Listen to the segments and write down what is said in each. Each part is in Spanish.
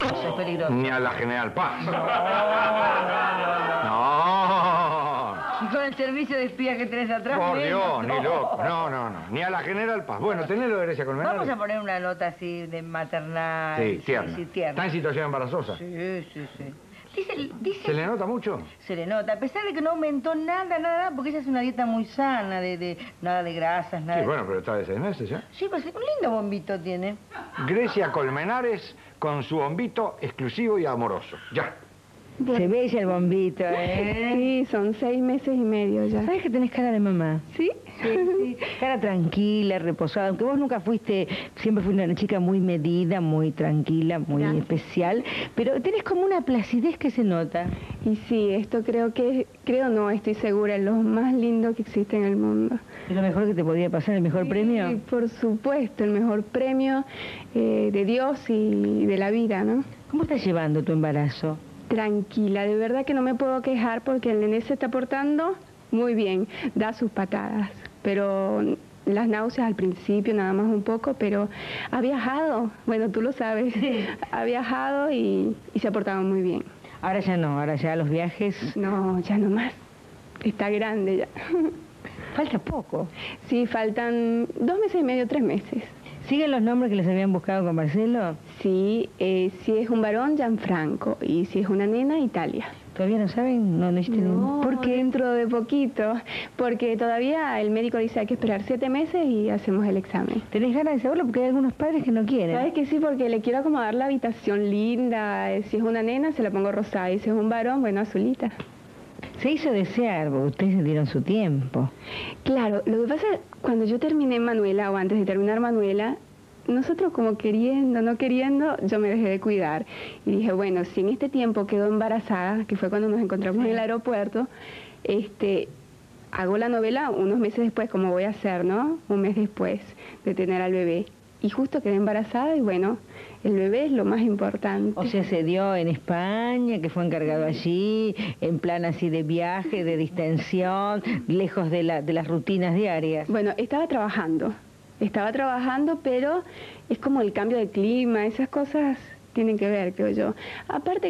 Eso es peligroso. Ni a la General Paz. Y con el servicio de espías que tenés atrás. Por Dios, ni loco. No. Ni a la General Paz. Bueno, tenelo de Grecia Colmenares. Vamos a poner una nota así de maternal. Sí, tierna. Tierna. ¿Está en situación embarazosa? Sí. Dice, ¿Se le nota mucho? Se le nota, a pesar de que no aumentó nada, porque ella hace una dieta muy sana, nada de grasas, nada. Sí, bueno, pero está de 6 meses ya. Sí, pues un lindo bombito tiene. Grecia Colmenares con su bombito exclusivo y amoroso. Ya. Se ve ya el bombito, ¿eh? Sí, son 6 meses y medio ya. ¿Sabes que tenés cara de mamá? ¿Sí? Sí. Cara tranquila, reposada, aunque vos nunca fuiste, siempre fuiste una chica muy medida, muy tranquila, muy especial, pero tenés como una placidez que se nota. Y sí, esto no, estoy segura, es lo más lindo que existe en el mundo. ¿Es lo mejor que te podía pasar, el mejor premio? Sí, por supuesto, el mejor premio de Dios y de la vida, ¿no? ¿Cómo estás llevando tu embarazo? Tranquila, de verdad que no me puedo quejar porque el nené se está portando muy bien, da sus patadas, pero las náuseas al principio nada más un poco, pero ha viajado, bueno, tú lo sabes, ha viajado y se ha portado muy bien. Ahora ya no, ahora ya los viajes... No, ya no más, está grande ya. Falta poco. Sí, faltan 2 meses y medio, 3 meses. ¿Siguen los nombres que les habían buscado con Marcelo? Sí, si es un varón, Gianfranco, y si es una nena, Italia. ¿Todavía no saben? No, ¿Por qué? Dentro de poquito, porque todavía el médico dice hay que esperar 7 meses y hacemos el examen. ¿Tenés ganas de saberlo? Porque hay algunos padres que no quieren. ¿Sabes que sí? Porque le quiero acomodar la habitación linda. Si es una nena, se la pongo rosada, y si es un varón, bueno, azulita. Se hizo desear, porque ustedes se dieron su tiempo. Claro, lo que pasa, cuando yo terminé Manuela, o antes de terminar Manuela, nosotros como queriendo, no queriendo, yo me dejé de cuidar. Y dije, bueno, si en este tiempo quedo embarazada, que fue cuando nos encontramos en el aeropuerto, hago la novela unos meses después, como voy a hacer, ¿no? Un mes después de tener al bebé. Y justo quedé embarazada y bueno, el bebé es lo más importante. O sea, se dio en España, que fue encargado allí, en plan así de viaje, de distensión, lejos de las rutinas diarias. Bueno, estaba trabajando, pero es como el cambio de clima, esas cosas tienen que ver, creo yo. Aparte,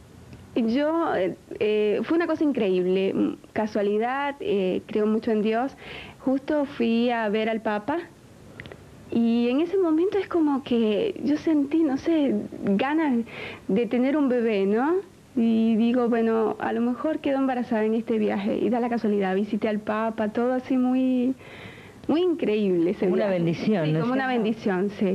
fue una cosa increíble, casualidad, creo mucho en Dios. Justo fui a ver al Papa. Y en ese momento es como que yo sentí, no sé, ganas de tener un bebé, ¿no? Y digo, bueno, a lo mejor quedo embarazada en este viaje. Y da la casualidad, visité al Papa, todo así muy increíble. Como una bendición, sí, ¿no? Como una bendición, sí.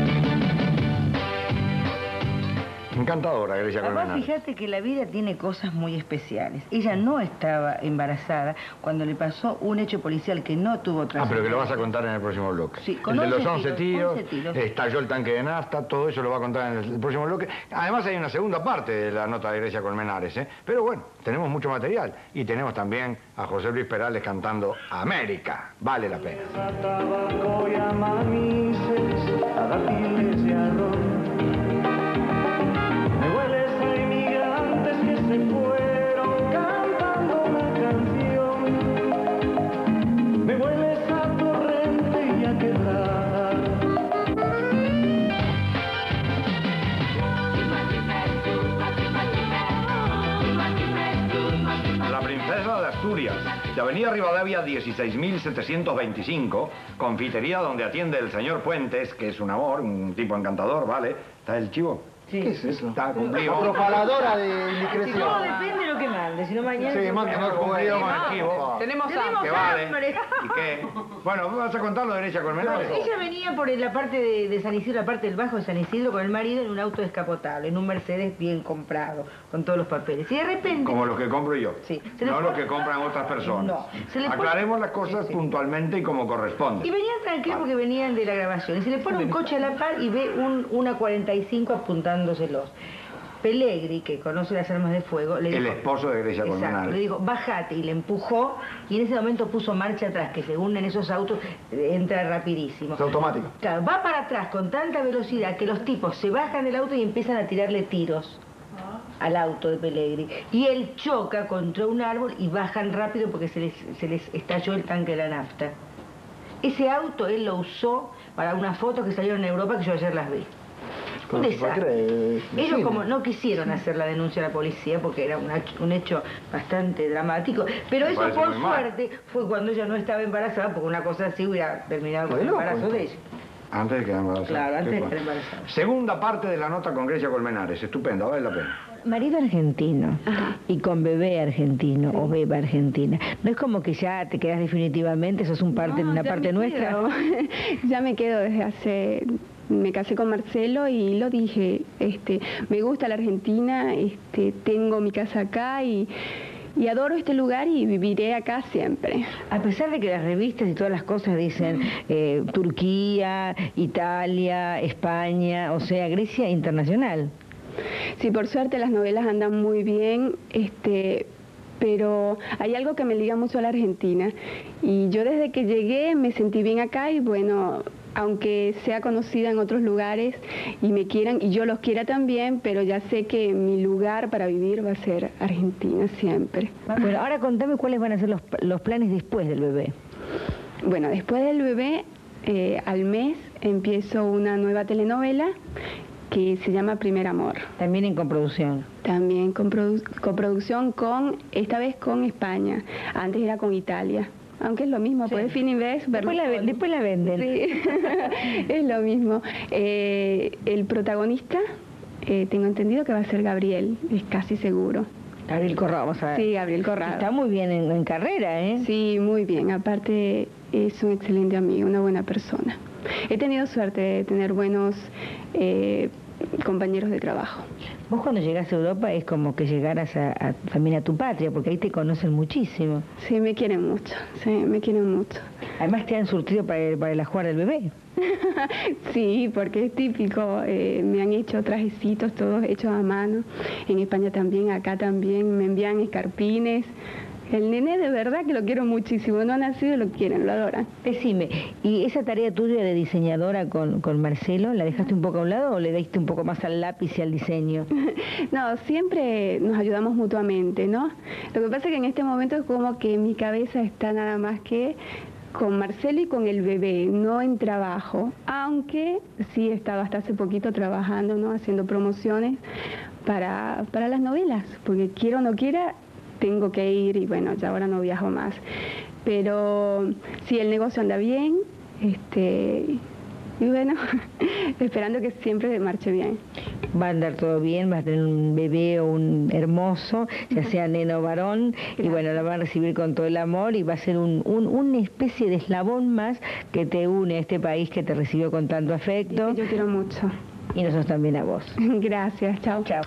Encantadora, Grecia Colmenares. Fíjate que la vida tiene cosas muy especiales. Ella no estaba embarazada cuando le pasó un hecho policial que no tuvo trascendencia. Pero que lo vas a contar en el próximo bloque. Sí, el de los 11 tiros, tiros, estalló el tanque de nafta, todo eso lo va a contar en el próximo bloque. Además hay una segunda parte de la nota de Grecia Colmenares, ¿eh? Pero bueno, tenemos mucho material y tenemos también a José Luis Perales cantando América. Vale la pena. De Avenida Rivadavia 16.725, confitería donde atiende el señor Puentes, que es un amor, un tipo encantador, ¿vale? ¿Está el chivo? Sí. ¿Qué es eso? Está cumplido. La propagadora de indiscreción. No, depende de lo que mande, si no mañana... Sí, mándenos cumplido con el chivo. Tenemos hambre. ¿Qué vale? ¿Y qué? Bueno, ¿vas a contarlo de Grecia Colmenares? Ella venía por la parte de San Isidro, la parte del Bajo de San Isidro, con el marido en un auto descapotable, en un Mercedes bien comprado, con todos los papeles. Y de repente... Como los que compro yo. Sí. No los que compran otras personas. No. Aclaremos las cosas puntualmente y como corresponde. Y venían tranquilos porque venían de la grabación. Y se le pone un coche a la par y ve una 45 apuntándoselos. Pellegri, que conoce las armas de fuego, le dijo... El esposo de Grecia Colmenares. Le dijo, bájate, y le empujó, y en ese momento puso marcha atrás, que según en esos autos entra rapidísimo. Es automático. Claro, va para atrás con tanta velocidad que los tipos se bajan del auto y empiezan a tirarle tiros al auto de Pellegri. Y él choca contra un árbol y bajan rápido porque se les estalló el tanque de la nafta. Ese auto él lo usó para unas fotos que salieron en Europa que yo ayer las vi. Un desastre. Ellos vecino. como no quisieron hacer la denuncia a la policía porque era un hecho bastante dramático, pero Me eso parece por muy mal. suerte fue cuando ella no estaba embarazada, porque una cosa así hubiera terminado con el Bueno, embarazo de ella. Antes de quedar embarazada. Claro, antes Qué de cosa. quedar embarazada. Segunda parte de la nota con Grecia Colmenares. Estupendo, vale la pena. Marido argentino y con bebé argentino o beba argentina. No es como que ya te quedas definitivamente, sos una ya parte me nuestra. quedo. Ya me quedo desde hace... Me casé con Marcelo y lo dije, me gusta la Argentina, tengo mi casa acá y adoro este lugar y viviré acá siempre. A pesar de que las revistas y todas las cosas dicen Turquía, Italia, España, o sea, Grecia internacional. Sí, por suerte las novelas andan muy bien, pero hay algo que me liga mucho a la Argentina. Y yo desde que llegué me sentí bien acá y bueno, aunque sea conocida en otros lugares y me quieran y yo los quiera también, pero ya sé que mi lugar para vivir va a ser Argentina siempre. Bueno, ahora contame cuáles van a ser los planes después del bebé. Bueno, después del bebé, al mes empiezo una nueva telenovela que se llama Primer Amor. También en coproducción. También con coproducción esta vez con España, antes era con Italia. Aunque es lo mismo, Sí. pues Fininvest, Después la venden. Sí, es lo mismo. El protagonista, tengo entendido que va a ser Gabriel, es casi seguro. Gabriel Corrado, vamos a ver. Sí, Gabriel Corrado. Está muy bien en carrera, ¿eh? Sí, muy bien. Aparte es un excelente amigo, una buena persona. He tenido suerte de tener buenos compañeros de trabajo. Vos cuando llegás a Europa es como que llegaras también a tu patria, porque ahí te conocen muchísimo. Sí, me quieren mucho, sí, me quieren mucho. Además te han surtido para el ajuar del bebé. Sí, porque es típico, me han hecho trajecitos todos hechos a mano, en España también, acá también, me envían escarpines. El nene de verdad que lo quiero muchísimo, no ha nacido y lo quieren, lo adoran. Decime, ¿y esa tarea tuya de diseñadora con Marcelo, la dejaste un poco a un lado o le diste un poco más al lápiz y al diseño? No, siempre nos ayudamos mutuamente, ¿no? Lo que pasa es que en este momento es como que mi cabeza está nada más que con Marcelo y con el bebé, no en trabajo, aunque sí he estado hasta hace poquito trabajando, ¿no? Haciendo promociones para las novelas, porque quiera o no quiera, tengo que ir y bueno, ya ahora no viajo más. Pero sí, el negocio anda bien, y bueno, esperando que siempre marche bien. Va a andar todo bien, vas a tener un bebé o un hermoso, ya sea neno o varón, y bueno, la van a recibir con todo el amor y va a ser una especie de eslabón más que te une a este país que te recibió con tanto afecto. Yo quiero mucho. Y nosotros también a vos. Gracias, chao. Chao.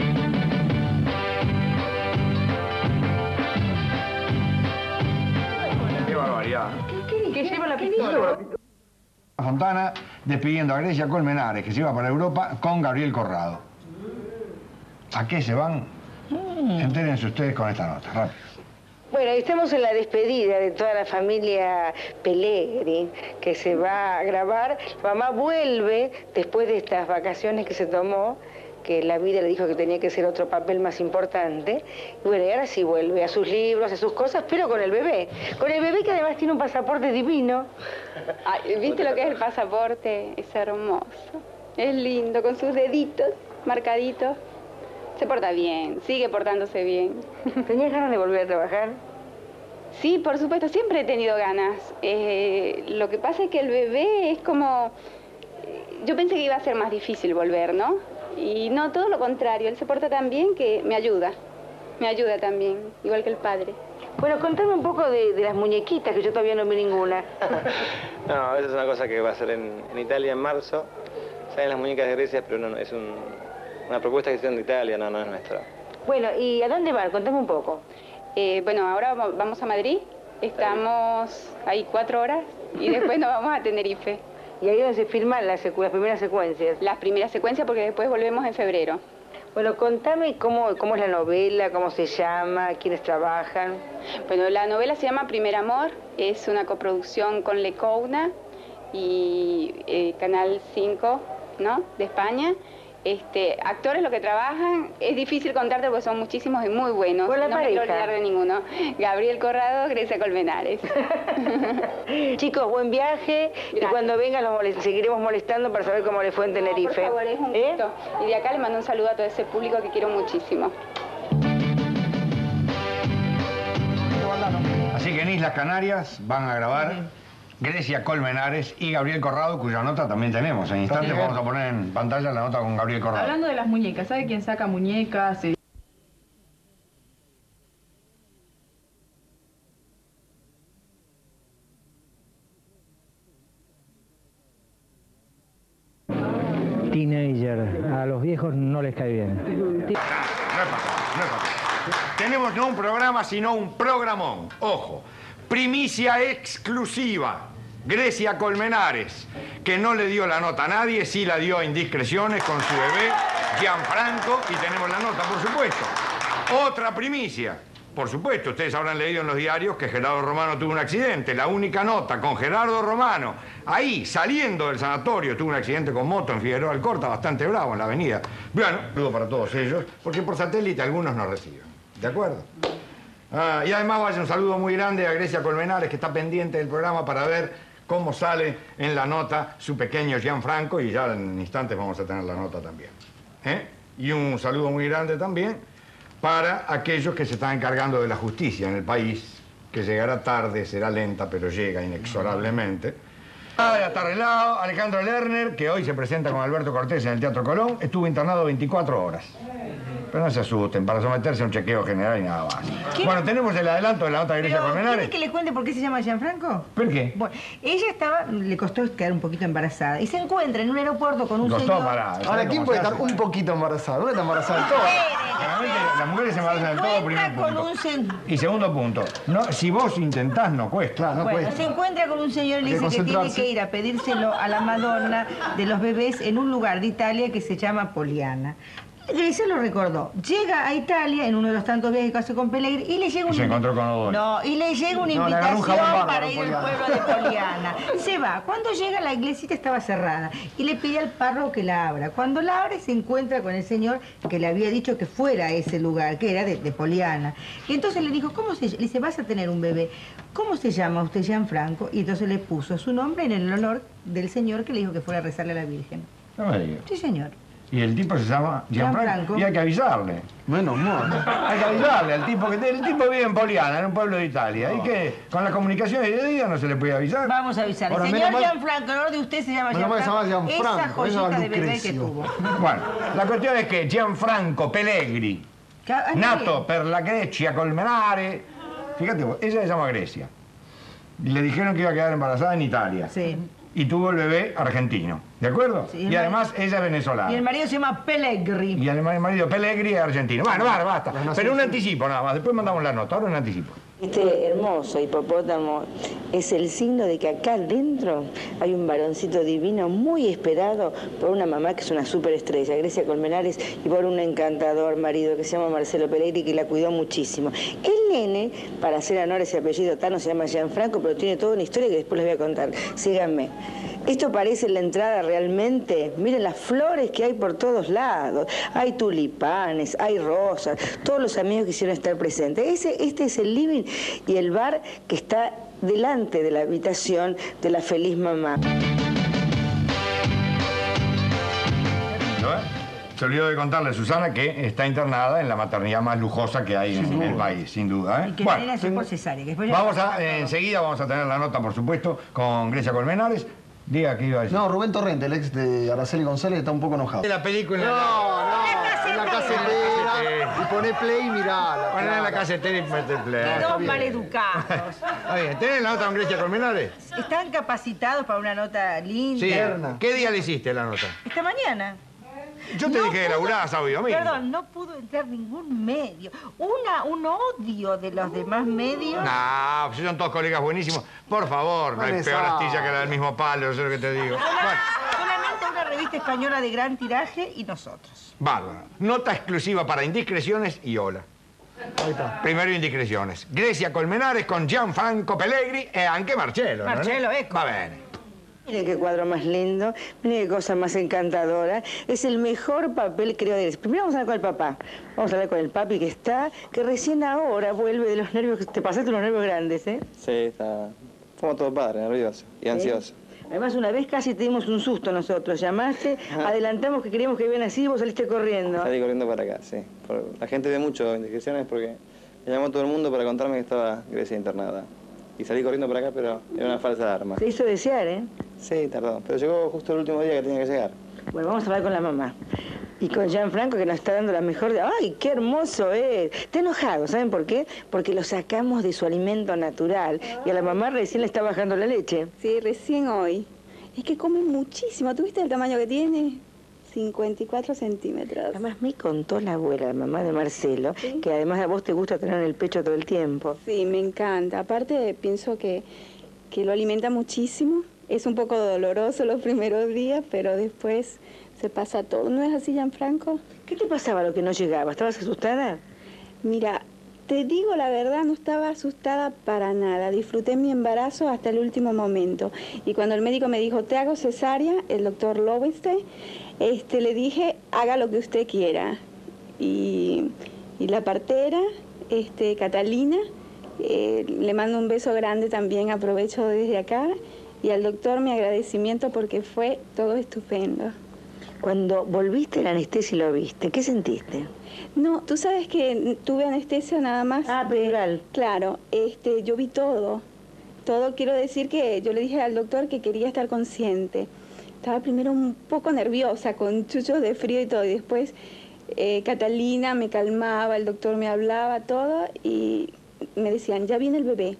Qué barbaridad. Que lleva la pistola. Fontana despidiendo a Grecia Colmenares, que se iba para Europa, con Gabriel Corrado. ¿A qué se van? Entérense ustedes con esta nota, rápido. Bueno, estamos en la despedida de toda la familia Pellegrini, que se va a grabar. Mamá vuelve después de estas vacaciones que se tomó, que la vida le dijo que tenía que ser otro papel más importante. Y bueno, y ahora sí vuelve a sus libros, a sus cosas, pero con el bebé. Con el bebé que además tiene un pasaporte divino. Ay, ¿viste lo que es el pasaporte? Es hermoso. Es lindo, con sus deditos marcaditos. Se porta bien, sigue portándose bien. ¿Tenías ganas de volver a trabajar? Sí, por supuesto, siempre he tenido ganas. Lo que pasa es que el bebé es como... Yo pensé que iba a ser más difícil volver, ¿no? Y no, todo lo contrario, él se porta tan bien que me ayuda también, igual que el padre. Bueno, contame un poco de las muñequitas, que yo todavía no vi ninguna. No, esa es una cosa que va a ser en Italia en marzo. Salen las muñecas de Grecia, pero no, es una propuesta que hicieron de Italia, no es nuestra. Bueno, ¿y a dónde van? Contame un poco. Bueno, ahora vamos a Madrid, estamos ahí 4 horas y después nos vamos a Tenerife. Y ahí es donde se filman las primeras secuencias. Las primeras secuencias porque después volvemos en febrero. Bueno, contame cómo es la novela, cómo se llama, quiénes trabajan. Bueno, la novela se llama Primer Amor, es una coproducción con Lecouna y Canal 5, ¿no?, de España. Actores lo que trabajan, es difícil contarte porque son muchísimos y muy buenos. ¿Cuál es la no me quiero pareja? olvidar de ninguno. Gabriel Corrado, Grecia Colmenares. Chicos, buen viaje. Gracias. Y cuando vengan seguiremos molestando para saber cómo les fue en Tenerife. Por favor, es un gusto. Y de acá le mando un saludo a todo ese público que quiero muchísimo. Así que en Islas Canarias van a grabar Grecia Colmenares y Gabriel Corrado, cuya nota también tenemos. En instantes vamos a poner en pantalla la nota con Gabriel Corrado. Hablando de las muñecas, ¿sabe quién saca muñecas? Teenager, a los viejos no les cae bien. No es fácil. Tenemos no un programa, sino un programón. Ojo, primicia exclusiva. Grecia Colmenares, que no le dio la nota a nadie, sí la dio a Indiscreciones con su bebé, Gianfranco, y tenemos la nota, por supuesto. Otra primicia. Por supuesto, ustedes habrán leído en los diarios que Gerardo Romano tuvo un accidente. La única nota con Gerardo Romano, ahí, saliendo del sanatorio, tuvo un accidente con moto en Figueroa Alcorta, bastante bravo en la avenida. Bueno, saludo para todos ellos, porque por satélite algunos nos reciben. ¿De acuerdo? Y además vaya un saludo muy grande a Grecia Colmenares, que está pendiente del programa para ver cómo sale en la nota su pequeño Gianfranco, y ya en instantes vamos a tener la nota también. Y un saludo muy grande también para aquellos que se están encargando de la justicia en el país, que llegará tarde, será lenta, pero llega inexorablemente. Ya está arreglado. Alejandro Lerner, que hoy se presenta con Alberto Cortés en el Teatro Colón, estuvo internado 24 horas. Pero no se asusten, para someterse a un chequeo general y nada más. Bueno, tenemos el adelanto de la nota de Grecia Colmenares. ¿Quiere que le cuente por qué se llama Gianfranco? ¿Por qué? Bueno, ella le costó quedar un poquito embarazada y se encuentra en un aeropuerto con un señor... Ahora, ¿quién puede estar un poquito embarazado? No está embarazada del todo. Generalmente las mujeres se embarazan del todo, primer punto. Y segundo punto, no, si vos intentás, no cuesta. Claro, no Bueno, cuesta. se encuentra con un señor y le dice que tiene que ir a pedírselo a la Madonna de los bebés en un lugar de Italia que se llama Poliana. Grecia lo recordó. Llega a Italia en uno de los tantos viajes que hace con Pellegrini y le llega una... Se encontró con Odón. No, y le llega una le agarró un invitación jabón para bárbaro, ir al Poliana. pueblo de Poliana. Se va. Cuando llega, la iglesita estaba cerrada y le pide al párroco que la abra. Cuando la abre, se encuentra con el señor que le había dicho que fuera a ese lugar, que era de Poliana. Y entonces le dijo, ¿cómo se llama? Le dice, vas a tener un bebé. ¿Cómo se llama usted, Gianfranco? Y entonces le puso su nombre en el honor del señor que le dijo que fuera a rezarle a la Virgen. No me digas. Sí, señor. Y el tipo se llama Gianfranco. Y hay que avisarle. Menos mal. Hay que avisarle al tipo, que el tipo vive en Poliana, en un pueblo de Italia. Y que con las comunicaciones de día no se le puede avisar. Vamos a avisarle. Ahora, Señor menos mal- Gianfranco, en honor de usted se llama Menos mal que se llama Gianfranco. Gianfranco, Esa eso joyita es de bebé que Lucrecio. tuvo. Bueno, la cuestión es que Gianfranco Pellegrini, nato per la Grecia Colmenare, fíjate vos, ella se llama Grecia. Le dijeron que iba a quedar embarazada en Italia. Sí. Y tuvo el bebé argentino, ¿de acuerdo? Sí, y además ella es venezolana. Y el marido se llama Pellegrini. Y el marido Pellegrini es argentino. Bueno, basta. Pero un anticipo nada más, después mandamos la nota, ahora un anticipo. Este hermoso hipopótamo es el signo de que acá dentro hay un varoncito divino muy esperado por una mamá que es una superestrella, Grecia Colmenares, y por un encantador marido que se llama Marcelo Pellegrini, que la cuidó muchísimo. El nene, para hacer honor a ese apellido Tano, se llama Gianfranco, pero tiene toda una historia que después les voy a contar. Síganme. Esto parece la entrada realmente. Miren las flores que hay por todos lados. Hay tulipanes, hay rosas, todos los amigos quisieron estar presentes. Este es el living y el bar que está delante de la habitación de la feliz mamá. Se olvidó de contarle, Susana, que está internada en la maternidad más lujosa que hay en el país, sin duda. Y que la nena nació por cesárea. Que después ya... Enseguida vamos a tener la nota, por supuesto, con Grecia Colmenares. Diga que iba a decir. No, Rubén Torrente, el ex de Araceli González, está un poco enojado. La película. No, en la casetera. Y poné play y mirá. Poné en la casetera y mete play. Dos maleducados. Está bien, ¿tenés la nota con Grecia Colmenares? Están capacitados para una nota linda. Sí. ¿Qué día le hiciste la nota? Esta mañana. Yo te dije que laburabas sábado y domingo. Perdón, no pudo entrar ningún medio. Un odio de los demás medios. No, pues son todos colegas buenísimos. Por favor, no hay peor astilla que la del mismo palo, eso es lo que te digo. Solamente una revista española de gran tiraje y nosotros. Bárbaro. Nota exclusiva para Indiscreciones y Hola. Ahí está. Primero Indiscreciones. Grecia Colmenares con Gianfranco Pellegrini e anche Marcello. Marcello, ecco. Va bene. Miren qué cuadro más lindo, miren qué cosa más encantadora. Es el mejor papel, creo, de... Primero vamos a hablar con el papá. Vamos a hablar con el papi que recién ahora vuelve de los nervios, te pasaste unos nervios grandes, ¿eh? Sí, está... Como todo padre, nervioso y ansioso. Además, una vez casi te dimos un susto nosotros. Llamaste, adelantamos que queríamos que iban así y vos saliste corriendo. Salí corriendo para acá, sí. La gente ve mucho indiscreciones porque me llamó todo el mundo para contarme que estaba Grecia internada. Y salí corriendo para acá, pero era una falsa alarma. Se hizo desear, ¿eh? Sí, tardó. Pero llegó justo el último día que tenía que llegar. Bueno, vamos a hablar con la mamá. Y con Gianfranco, que nos está dando la mejor de... ¡Ay, qué hermoso es! Está enojado, ¿saben por qué? Porque lo sacamos de su alimento natural. Y a la mamá recién le está bajando la leche. Sí, recién hoy. Es que come muchísimo. ¿Tú viste el tamaño que tiene? 54 centímetros. Además me contó la abuela, la mamá de Marcelo, ¿sí? Que además a vos te gusta tener en el pecho todo el tiempo. Sí, me encanta. Aparte pienso que lo alimenta muchísimo. Es un poco doloroso los primeros días, pero después se pasa todo. ¿No es así, Gianfranco? ¿Qué te pasaba lo que no llegaba? ¿Estabas asustada? Mira, te digo la verdad, no estaba asustada para nada. Disfruté mi embarazo hasta el último momento. Y cuando el médico me dijo, te hago cesárea, el doctor Lowenstein, le dije, haga lo que usted quiera. Y la partera, Catalina, le mando un beso grande también, aprovecho desde acá. Y al doctor mi agradecimiento porque fue todo estupendo. Cuando volviste la anestesia y lo viste, ¿qué sentiste? No, tú sabes que tuve anestesia nada más. Ah, epidural. Claro, yo vi todo. Todo, quiero decir que yo le dije al doctor que quería estar consciente. Estaba primero un poco nerviosa, con chuchos de frío y todo. Y después Catalina me calmaba, el doctor me hablaba, todo. Y me decían, ya viene el bebé.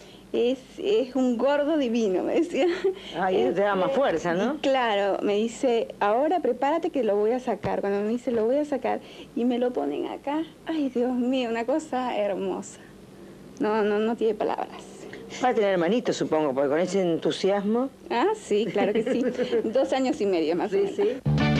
Es un gordo divino, me decía. Ay, eso te da más fuerza, ¿no? Claro, me dice, ahora prepárate que lo voy a sacar. Cuando me dice, lo voy a sacar, y me lo ponen acá. Ay, Dios mío, una cosa hermosa. No tiene palabras. Va a tener hermanitos, supongo, porque con ese entusiasmo... Ah, sí, claro que sí. 2 años y medio más o menos. Sí.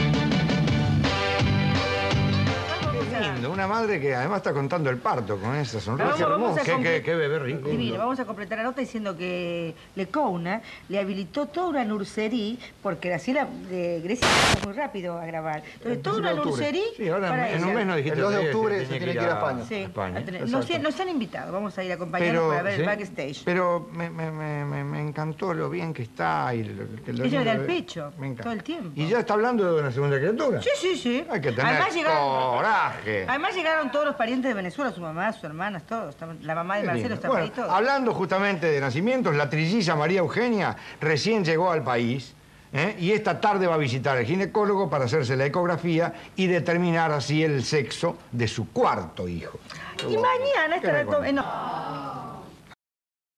Lindo, una madre que además está contando el parto con esa sonrisa hermosa. Qué bebé rico. Divino. Vamos a completar la nota diciendo que Lecouna le habilitó toda una nursería, porque la ciudad de Grecia fue muy rápido a grabar. Entonces, toda una nursería. Sí, ahora en un mes nos dijiste. El 2 de octubre se tiene que ir a España. Sí, España. Nos han invitado, vamos a ir a acompañarnos para ver el backstage. Pero me encantó lo bien que está. Ella le da el pecho todo el tiempo. ¿Y ya está hablando de una segunda criatura? Sí. Hay que tener coraje. Además llegaron todos los parientes de Venezuela, su mamá, sus hermanas, todos. La mamá de Marcelo está ahí todo. Hablando justamente de nacimientos, la trilliza María Eugenia recién llegó al país, y esta tarde va a visitar al ginecólogo para hacerse la ecografía y determinar así el sexo de su 4º hijo. Y mañana estará todo...